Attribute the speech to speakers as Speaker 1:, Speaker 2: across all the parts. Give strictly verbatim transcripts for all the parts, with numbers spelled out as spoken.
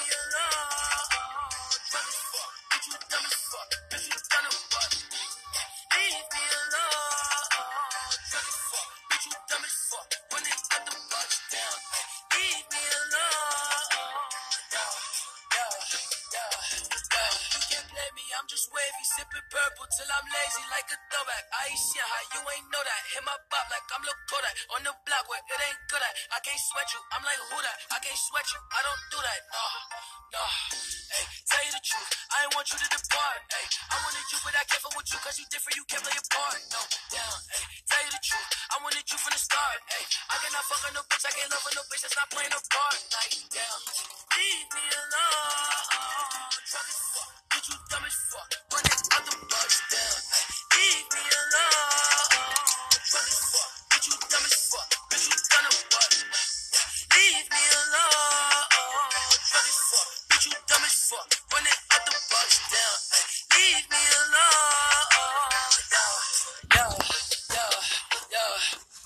Speaker 1: alone. Drunk as fuck, bitch, you dumb as fuck, bitch, you done a what? Leave me alone. Drunk as fuck, bitch, you dumb as fuck, when they got the bus down. Leave me alone. Yeah, yeah, yeah, yeah. You can't blame me, I'm just wavy, sipping purple till I'm lazy like a throwback. I ain't shit high, you ain't know that. Hit my bop like I'm Lil Kodak. On the block where it ain't good at. I can't sweat you, I'm like who that? I can't sweat you, I don't do that. Nah, nah. Hey, tell you the truth, I ain't want you to depart. Hey, I wanted you, but I can't fuck with you, cause you different, you can't play your part. No, down, hey, tell you the truth, I wanted you from the start. Hey, I cannot fuck on no bitch, I can't love on no bitch that's not playing a part. Like, damn, leave me alone. Drunk as fuck, bitch, you dumb as fuck. Run it out the bus down. Hey, leave me alone. Drunk as fuck, bitch, you dumb as fuck. Bitch, you done a what? Leave me alone. Drunk as fuck, bitch, you dumb as fuck. Run it out the bus down. Hey, leave me alone. Yeah, yeah, yeah, yeah.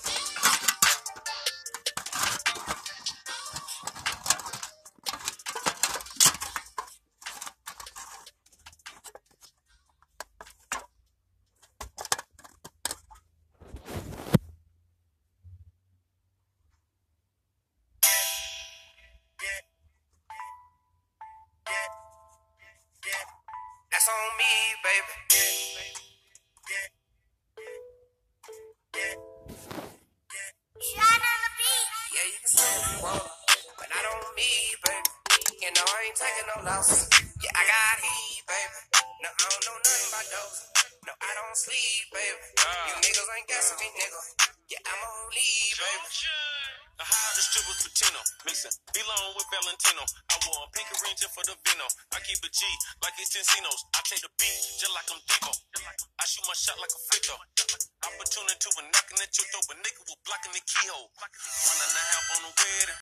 Speaker 2: That's on me, baby.
Speaker 3: Shot on the beat.
Speaker 2: Yeah, you can say what you want, but not on me, baby. You know I ain't taking no losses. Yeah, I got heat, baby. No, I don't know nothing about those. No, I don't sleep, baby. You niggas ain't guessing me, nigga. Yeah, I'm on leave, baby.
Speaker 4: I hired a stripper for Tino, mixing belong with Valentino. I wore a pink ring just for the vino. I keep a G like it's Encinos. I take the beat just like I'm Devo. I shoot my shot like a free throw. Opportunity when knocking at your door, but nigga was blocking the keyhole. Running the half on the wedding.